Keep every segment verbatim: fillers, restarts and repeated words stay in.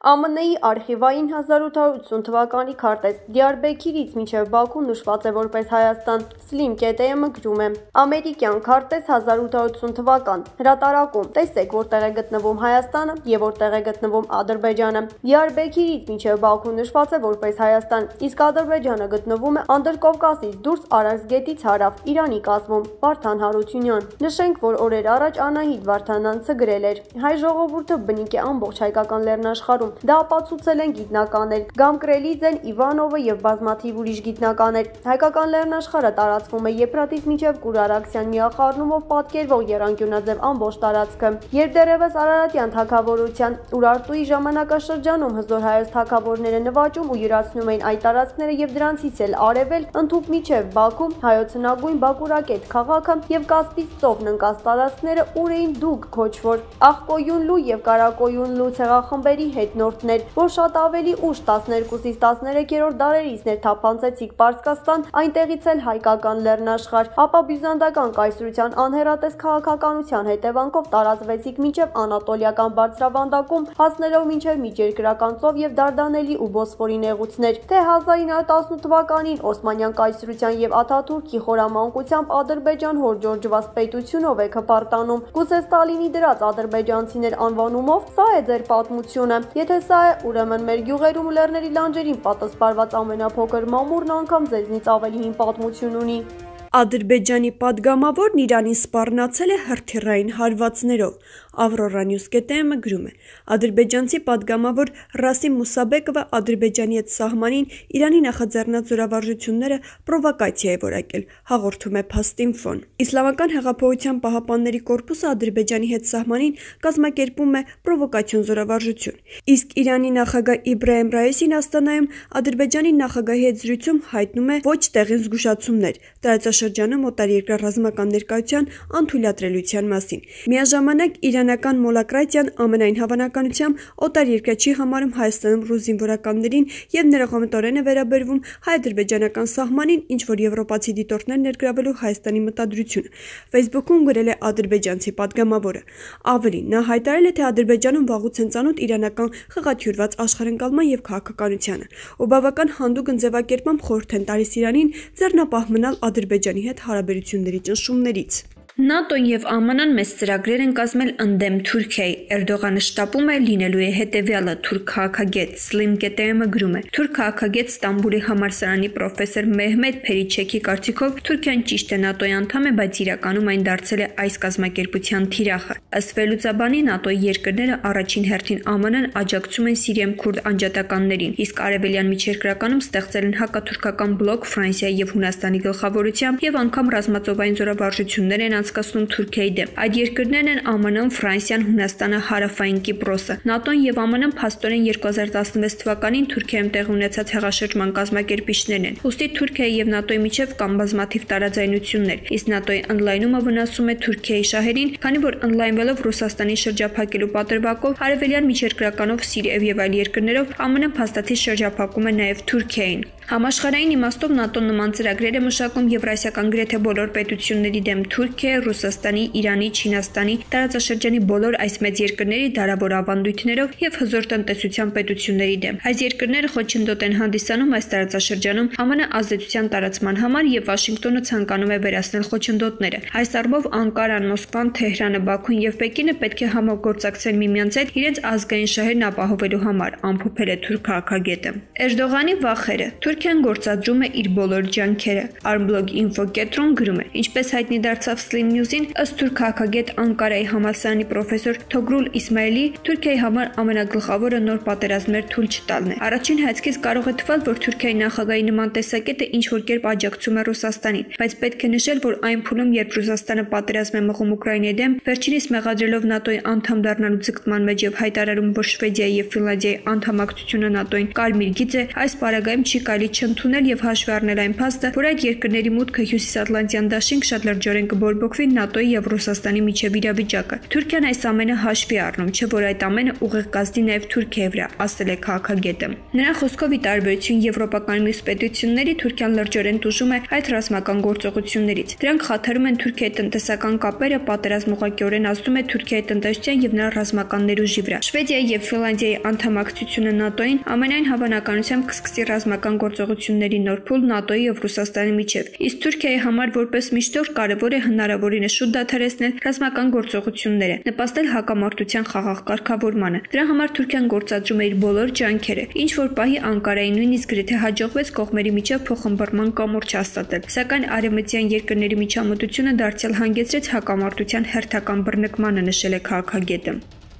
Ա Մ Ն-ի արխիվային հազար ութ հարյուր ութսուն թվականի քարտեզ Դիարբեքիրից մինչև Բաքու նշված է որպես Հայաստան։ Slim կետ Է Մ գրում է. Ամերիկյան քարտեզ հազար ութ հարյուր ութսուն թվական հրատարակում։ Տեսեք որտեղ է գտնվում Հայաստանը եւ որտեղ է գտնվում Ադրբեջանը։ Դիարբեքիրից մինչև Բաքու նշված է որպես Հայաստան, իսկ Ադրբեջանը գտնվում է Անդրկովկասից դուրս Արաքս գետից հարավ Իրանի կազմում։ Վարդան Հարությունյան։ Նշենք, որ օրեր առաջ Անահիտ Վարդանանցը գրել էր. հայ ժողովուրդը բնիկ է ամբողջ հայկական լեռնաշխարհում։ Դա ապացուցել են գիտնականներ Գամկրելիձեն, Իվանովը եւ բազմաթիվ ուրիշ գիտնականներ։ Հայկական լեռնաշխարհը տարածվում է Եփրատից մինչև Կուրարաքսյան միախառնումով պատկերվող եռանկյունաձև ամբողջ տարածքը։ Երբ դեռևս Արարատյան թագավորության Ուրարտուի ժամանակաշրջանում հզոր հայոց թագավորները նվաճում ու յուրացնում էին այդ տարածքները եւ դրանցից էլ արևել ընդհուպ միջև Բաքու հայոց հնագույն Բաքուրակետ քաղաքը եւ Կասպից ծովն ընկած տարածքները ուր էին դուք քոչվոր Աղկոյունլու եւ Կարակոյունլու ցեղախմբերի հետնորդներ, որ շատ ավելի ուշ տասներկուսից տասներեքերորդ դարերից ներթափանցեցիք Պարսկաստան, այնտեղից էլ հայկական լեռնաշխարհ, ապա բյուզանդական կայսրության անհեռատես քաղաքականության հետևանքով տարածվեցիք մինչև Անատոլիական բարձրավանդակում, հասնելով մինչև Միջերկրական ծով եւ Դարդանելի ու Բոսֆորի նեղուցներ, թե հազար ինը հարյուր տասնութ թվականին Օսմանյան կայսրության եւ Աթաթուրքի խորամանկությամբ Ադրբեջան հորժորջված պետությունով է հպարտանում։ Գուցե Ստալինի դրած ադրբեջանցիներ անվանումով, սա է ձեր պատմությունը։ Եթե սա է, ուրեմն մեր գյուղերում ու լեռների լանջերին պատասպարված ամենափոքր մամուրն անգամ ձեզնից ավելի հին պատմություն ունի։ Ադրբեջանի падգամավորն Իրանին սպառնացել է հրթիռային հարվածներով։ Ավրորա Նյուզ կետ Է Մ գրում է. Ադրբեջանցի падգամավոր Ռասիմ Մուսաբեկովը Ադրբեջանի հետ սահմանին Իրանի նախաձեռնած զորավարժությունները պրովոկացիա է որակել, հաղորդում է Փաստինֆոն։ Իսլամական հեղափոխության պահապանների կորպուսը Ադրբեջանի հետ սահմանին կազմակերպում է պրովոկացիոն զորավարժություն, իսկ Իրանի նախագահ Իբրահիմ Ռայիսին Աստանայում Ադրբեջանի նախագահի հետ զրույցում հայտնում է ոչ տեղին զգուշացումներ տարածաշրջանում օտարերկրյա ռազմական ներկայության անթույլատրելիության մասին։ Միաժամանակ իրանական մոլակրատիան ամենայն հավանականությամբ օտարերկրյա չի համարում Հայաստանում ռուս զինվորականներին եւ ներողամտորեն է վերաբերվում հայ-ադրբեջանական սահմանին, ինչ որ եվրոպացի դիտորդներ ներգրավելու Հայաստանի մտադրությունը։ Facebook-ում գրել է ադրբեջանցի падգամավորը։ Ավելին, նա հայտարարել է, թե Ադրբեջանում վաղուց են ծանոթ իրանական խղաթյուրված աշխարհընկալման եւ քաղաքականությանը, ու բավական հանդուգն ձևակերպամբ խորհուրդ են տալիս Իրանին ձեռնապահ մնալ Ադրբեջանի հետ հարաբերությունների ճնշումներից։ ՆԱՏՕ-ն եւ Ա Մ Ն-ն մեծ ծրագրեր են կազմել ընդդեմ Թուրքիայի։ Էրդողանը շտապում է լինելու է հետեւյալը, թուրք քաղաքագետ Slim կետ Է Մ գրում է. Թուրք քաղաքագետ Ստամբուլի համալսարանի պրոֆեսոր Մեհմեդ Փերիչեքի կարծիքով Թուրքիան ճիշտ է ՆԱՏՕ-ի անդամ է, բայց իրականում այն դարձել է այս կազմակերպության թիրախը։ Ըստ Վելուծաբանի ՆԱՏՕ-ի երկրները առաջին հերթին Ա Մ Ն-ն աջակցում են Սիրիայում քուրդ անջատականներին, իսկ արևելյան միջերկրականում ստեղծել են հակաթուրքական բլոկ Ֆրանսիայի եւ Հունաստանի գլխավորությամբ եւ անգամ ռազմածովային զորավարժություններ են անցկացնում Թուրքիայի դեմ։ Այդ երկրներն են Ա Մ Ն-ն, Ֆրանսիան, Հունաստանը, Հարավային Կիպրոսը։ ՆԱՏՕ-ն եւ Ա Մ Ն-ն փաստորեն երկու հազար տասնվեց թվականին Թուրքիայում տեղի ունեցած հեղաշրջման կազմակերպիչներն են։ Ուստի Թուրքիայի եւ ՆԱՏՕ-ի միջև կան բազմաթիվ տարաձայնություններ, իսկ ՆԱՏՕ-ի ընդլայնումը վնասում է Թուրքիայի շահերին, քանի որ ընդլայնվելով Ռուսաստանի շրջափակելու պատրվակով արևելյան միջերկրականով Սիրիայով եւ այլ երկրներով Ա Մ Ն-ն փաստաթի շրջափակում է նաեւ Թուրքիային։ Համաշխարհային իմաստով ՆԱՏՕ-ն նման ծրագրեր է մշակում եվրասիական գրեթե բոլոր պետությունների դեմ Թուրքիա, Ռուսաստանի, Իրանի, Չինաստանի, տարածաշրջանի բոլոր այս մեծ երկրների դարավոր ավանդույթներով եւ հզոր տնտեսության պետությունների դեմ։ Այս երկրները խոչընդոտ են հանդիսանում այս տարածաշրջանում Ա Մ Ն ազդեցության տարածման համար եւ Վաշինգտոնը ցանկանում է վերացնել խոչընդոտները։ Այս առումով Անկարան, Մոսկվան, Թեհրանը, Բաքուն եւ Պեկինը պետք է համագործակցեն միմյանց հետ իրենց ազգային շահերն ապահովելու համար, ամփոփել է թուրք քաղաքագետը։ Էրդողանի վախերը Թուրքիան գործադրում է իր բոլոր ջանքերը։ Armblog Info կենտրոն գրում է. Ինչպես հայտնի դարձավ Slim News-ին, ըստ թուրք քաղաքագետ Անկարայի համալսարանի պրոֆեսոր Թոգրուլ Իսմայելի, Թուրքիայի համար ամենագլխավորը նոր պատերազմներ թույլ չտալն է։ Առաջին հայացքից կարող է թվալ, որ Թուրքիայի նախագահի նման տեսակետը ինչ որ կերպ աջակցում է Ռուսաստանին, բայց պետք է նշել, որ այն փուլում, երբ Ռուսաստանը պատերազմ է մղում Ուկրաինայի դեմ, վերջինիս մեղադրելով ՆԱՏՕ-ի անդամ դառնալու ձգտման մեջ եւ հայտարարում, որ Շվեդիայի եւ Ֆինլանդիայի անդամակցությունը ՆԱՏՕ-ին կարմիր գիծ է, այս պարագայում չի կարելի ճիշտ չընդունել եւ հաշվի առնել այն փաստը, որ այդ երկրների մուտքը Հյուսիսատլանտյան դաշինք շատ լրջորեն կբորբոքվի ՆԱՏՕ-ի եւ Ռուսաստանի միջև իրավիճակը։ Թուրքիան այս ամենը հաշվի առնում, չէ՞ որ այդ ամենը ուղիղ կազդի նաեւ Թուրքիայի վրա, ասել է քաղաքագետը։ Նրա խոսքով ի տարբերություն եվրոպական մյուս պետությունների, Թուրքիան լրջորեն տուժում է այդ ռազմական գործողություններից։ Դրանք խաթարում են Թուրքիայի տնտեսական կապերը, պատերազմը ուղղակիորեն ազդում է Թուրքիայի տնտեսության եւ նրա ռազմական ներուժի վրա։ Շվեդիայի եւ Ֆինլանդիայի անդամակցությունը ՆԱՏՕ-ին ամենայն հավանականությամբ կսկսի ռազմական գործողությունների նոր փուլ ՆԱՏՕ-ի եւ Ռուսաստանի միջև։ Իսկ Թուրքիայի համար որպես միջնորդ կարևոր է հնարավորինս շուտ դադարեցնել ռազմական գործողությունները, նպաստել հակամարտության խաղաղ կարգավորմանը։ Դրա համար Թուրքիան գործադրում է իր բոլոր ջանքերը, ինչ որ պահի Անկարայի նույնիսկ գրեթե հաջողվեց կողմերի միջև փոխհմբռնման կամուրջ հաստատել, սակայն արևմտյան երկրների միջամտությունը դարձյալ հանգեցրեց հակամարտության հերթական բռնկմանը, նշել է քաղաքագետը։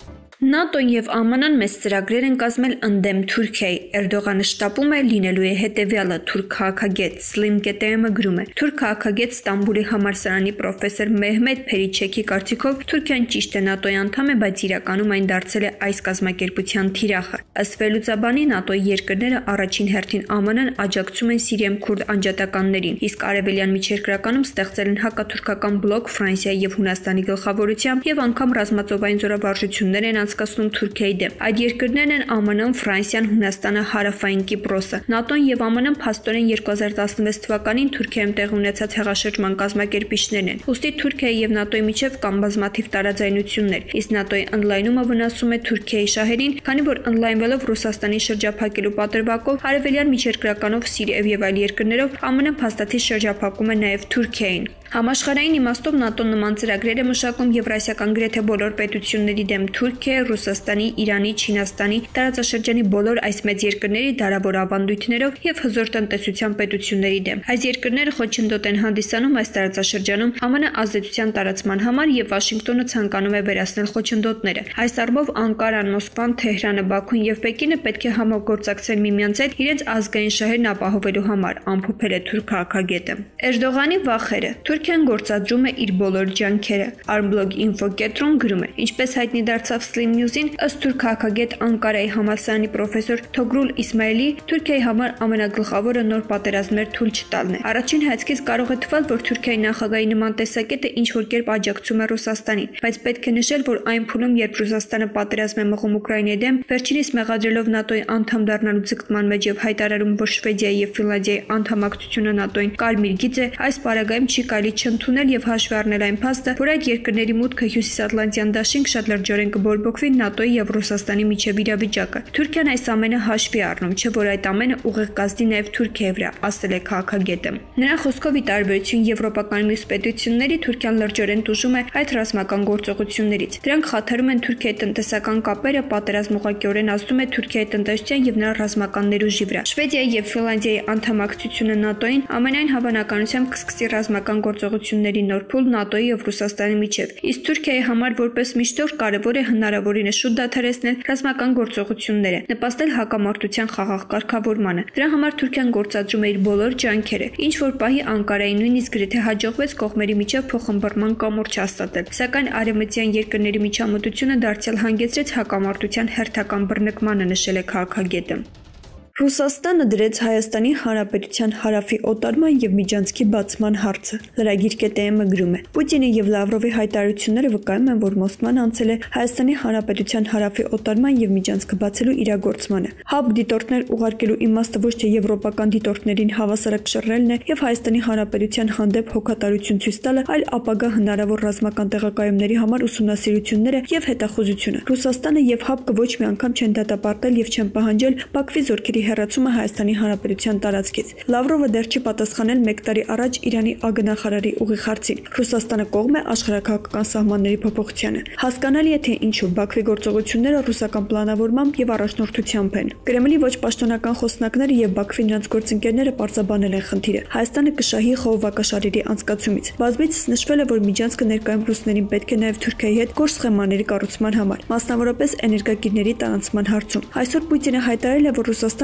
ՆԱՏՕ-ն եւ ԱՄՆ-ն մեծ ծրագրեր են կազմել ընդդեմ Թուրքիայի։ Էրդողանը շտապում է լինելու է հետեւյալը, թուրք քաղաքագետ Slim Ketayemը գրում է։ Թուրք քաղաքագետ Ստամբուլի համալսարանի պրոֆեսոր Մեհմեդ Փերիչեքի կարծիքով Թուրքիան ճիշտ է ՆԱՏՕ-ի անդամ է, բայց իրականում այն դարձել է այս կազմակերպության թիրախը։ Ըստ վերլուծաբանի ՆԱՏՕ-ի երկրները առաջին հերթին ԱՄՆ-ն աջակցում են Սիրիայում քուրդ անջատականներին, իսկ արևելյան միջերկրականում ստեղծել են հակաթուրքական բլոկ Ֆրանսիայի եւ Հունաստանի գլխավորությամբ եւ անգամ ռազմածովային զորավարժություններ են անցկացնում Թուրքիայի դեմ։ Այդ երկրներն են ԱՄՆ-ն, Ֆրանսիան, Հունաստանը, Հարավային Կիպրոսը։ ՆԱՏՕ-ն եւ ԱՄՆ-ն փաստորեն երկու հազար տասնվեց թվականին Թուրքիայում տեղի ունեցած հեղաշրջման կազմակերպիչներն են։ Ուստի Թուրքիայի եւ ՆԱՏՕ-ի միջև կան բազմաթիվ տարաձայնություններ, իսկ ՆԱՏՕ-ի ընդլայնումը վնասում է Թուրքիայի շահերին, քանի որ ընդլայնվելով Ռուսաստանի շրջափակելու պատրվակով, արևելյան միջերկրականով, Սիրիայով եւ այլ երկրներով ԱՄՆ-ն փաստաթի շրջափակում է նաեւ Թուրքիային։ Համաշխարհային իմաստով ՆԱՏՕ-ն նման ծրագրեր է մշակում եվրասիական գրեթե բոլոր պետությունների դեմ Թուրքիայի, Ռուսաստանի, Իրանի, Չինաստանի, տարածաշրջանի բոլոր այս մեծ երկրների դարավոր ավանդույթներով եւ հզոր տնտեսության պետությունների դեմ։ Այս երկրները խոչընդոտ են հանդիսանում այս տարածաշրջանում ԱՄՆ ազդեցության տարածման համար եւ Վաշինգտոնը ցանկանում է վերացնել խոչընդոտները։ Այս առումով Անկարան, Մոսկվան, Թեհրանը, Բաքուն եւ Պեկինը պետք է համագործակցեն միմյանց հետ իրենց ազգային շահերն ապահովելու համար, ամփոփել է թուրք քաղաքագետը։ Էրդողանի վախերը։ Թուրքիան գործադրում է իր բոլոր ջանքերը։ Armblog Info կենտրոն գրում է. Ինչպես հայտնի դարձավ Slim News-ին, ըստ թուրք քաղաքագետ Անկարայի համալսարանի պրոֆեսոր Թոգրուլ Իսմայելի, Թուրքիայի համար ամենագլխավորը նոր պատերազմներ թույլ չտալն է։ Առաջին հայացքից կարող է թվալ, որ Թուրքիայի նախագահի նման տեսակետը ինչ որ կերպ աջակցում է Ռուսաստանին, բայց պետք է նշել, որ այն փուլում, երբ Ռուսաստանը պատերազմ է մղում Ուկրաինայի դեմ, վերջինիս մեղադրելով ՆԱՏՕ-ի անդամ դառնալու ձգտման մեջ եւ հայտարարում, որ Շվեդիայի եւ Ֆինլանդիայի անդամակցությունը ՆԱՏՕ-ին կարմիր գիծ է, այս պարագայում չի կարելի չընդունել եւ հաշվի առնել այն փաստը, որ այդ երկրների մուտքը Հյուսիսատլանտյան դաշինք շատ լրջորեն կբորբոքվի ՆԱՏՕ-ի եւ Ռուսաստանի միջև իրավիճակը։ Թուրքիան այս ամենը հաշվի առնում, չէ՞ որ այդ ամենը ուղիղ կազդի նաեւ Թուրքիայի վրա, ասել է քաղաքագետը։ Նրա խոսքով ի տարբերություն եվրոպական մյուս պետությունների, Թուրքիան լրջորեն տուժում է այդ ռազմական գործողություններից։ Դրանք խաթարում են Թուրքիայի տնտեսական կապերը, պատերազմը ուղղակիորեն ազդում է Թուրքիայի տնտեսության եւ նրա ռազմական ներուժի վրա։ Շվեդիայի եւ Ֆինլանդիայի անդամակցությունը ՆԱՏՕ-ին ամենայն հավանականությամբ կսկսի ռազմական գործողությունների նոր փուլ ՆԱՏՕ-ի եւ Ռուսաստանի միջև։ Իսկ Թուրքիայի համար որպես միջնորդ կարևոր է հնարավորինս շուտ դադարեցնել ռազմական գործողությունները, նպաստել հակամարտության խաղաղ կարգավորմանը։ Դրա համար Թուրքիան գործադրում է իր բոլոր ջանքերը, ինչ որ պահի Անկարայի նույնիսկ գրեթե հաջողվեց կողմերի միջև փոխհմբռնման կամուրջ հաստատել, սակայն արևմտյան երկրների միջամտությունը դարձյալ հանգեցրեց հակամարտության հերթական բռնկմանը, նշել է քաղաքագետը։ Ռուսաստանը դրեց Հայաստանի Հանրապետության հարավի օտարման եւ միջանցքի բացման հարցը։ Լրագիր Կետայեմը գրում է. Պուտինի եւ Լավրովի հայտարարությունները վկայում են, որ Մոսկվան անցել է Հայաստանի Հանրապետության հարավի օտարման եւ միջանցքը բացելու իրագործմանը։ Հապ դիտորդներ ուղարկելու իմաստը ոչ թե եվրոպական դիտորդներին հավասարակշռելն է եւ Հայաստանի Հանրապետության հանդեպ հոգատարություն ցույց տալը, այլ ապագա հնարավոր ռազմական տեղակայումների համար ուսումնասիրությունները եւ հետախուզությունը։ Ռուսաստանը եւ Հապկը ոչ մի անգամ չեն դատապարտել եւ չեն պահանջել Բաքվի զորքերի հեռացումը Հայաստանի Հանրապետության տարածքից։ Լավրովը դեռ չի պատասխանել մեկ տարի առաջ Իրանի ագնախարարի ուղիղ հարցին։ Ռուսաստանը կողմ է աշխարհաքաղաքական սահմանների փոփոխությանը։ Հասկանալի է, թե ինչու Բաքվի գործողությունները ռուսական պլանավորմամբ եւ առաջնորդությամբ են։ Կրեմլի ոչ պաշտոնական խոսնակները եւ Բաքվի նրանց գործընկերները պարզաբանել են խնդիրը։ Հայաստանը կշահի խողովակաշարերի անցկացումից։ Բազմիցս նշվել է, որ միջանցքը ներկայում ռուսներին պետք է նաեւ Թուրքիայի հետ կոր սխեմաների կառուցման համար, մասնավորապես էներգակիրների տարանցման հարցում։ Այսօր Պուտինը հայտարարել է, որ Ռուսաստանը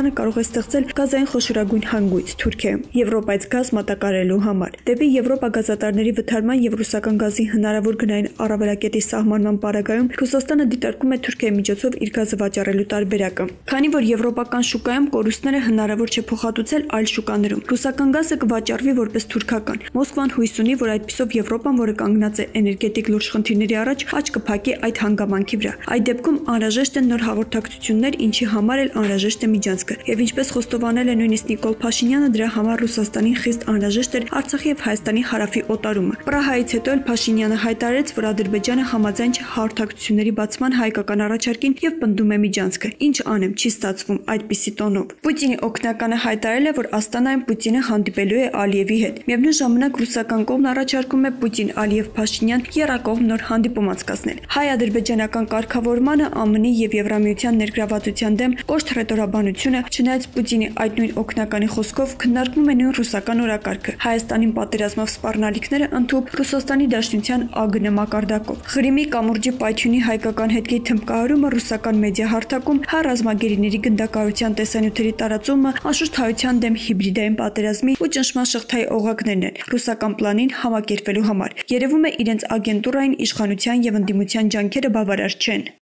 Ռուսաստանը կարող է ստեղծել գազային խոշորագույն հանգույց Թուրքիայում Եվրոպայից գազ մատակարարելու համար։ Դեպի Եվրոպա գազատարների վթարման եւ ռուսական գազի հնարավոր գնային առավելակետի սահմանման պարագայում Ռուսաստանը դիտարկում է Թուրքիայի միջոցով իր գազը վաճառելու տարբերակը։ Քանի որ եվրոպական շուկայում կորուստները հնարավոր չէ փոխհատուցել այլ շուկաներում, ռուսական գազը կվաճառվի որպես թուրքական։ Մոսկվան հույս ունի, որ այդպիսով Եվրոպան, որը կանգնած է էներգետիկ լուրջ խնդիրների առաջ, աչք կփակի այդ հանգամանքի վրա։ Այդ դեպքում անհրաժեշտ են նոր հաղորդակցություններ, ինչի համար էլ անհրաժեշտ է միջանցքը։ Եվ ինչպես խոստովանել է նույնիսկ Նիկոլ Փաշինյանը, դրա համար Ռուսաստանին խիստ անհրաժեշտ էր Արցախի եւ Հայաստանի հարավի օտարումը։ Պրահայից հետո էլ Փաշինյանը հայտարարեց, որ Ադրբեջանը համաձայն չէ հաղորդակցությունների բացման հայկական առաջարկին եւ պնդում է միջանցքը։ Ինչ անեմ, չի ստացվում այդպիսի տոնով։ Պուտինի օգնականը հայտարարել է, որ Աստանայում Պուտինը հանդիպելու է Ալիևի հետ։ Միևնույն ժամանակ ռուսական կողմն առաջարկում է Պուտին-Ալիև-Փաշինյան եռակողմ նոր հանդիպում անցկացնել։ Հայ-ադրբեջանական կարգավորմանը ԱՄՆ-ի եւ Եվրամիության ներգրավվածության դեմ կոշտ հռետորաբանությունը, չնայած Պուտինի այդ նույն օգնականի խոսքով քննարկվում է նույն ռուսական օրակարգը։ Հայաստանին պատերազմով սպառնալիքները ընդհուպ Ռուսաստանի Դաշնության ԱԳՆ մակարդակով։ Ղրիմի կամուրջի պայթյունի հայկական հետքի թմբկահարումը ռուսական մեդիա հարթակում, հայ ռազմագերիների գնդակահարության տեսանյութերի տարածումը, անշուշտ հայության դեմ հիբրիդային պատերազմի ու ճնշման շղթայի օղակներն են ռուսական պլանին համակերպելու համար։ Երևում է իրենց ագենտուրային իշխանության եւ ընդդիմության ջանքերը բավարար չեն։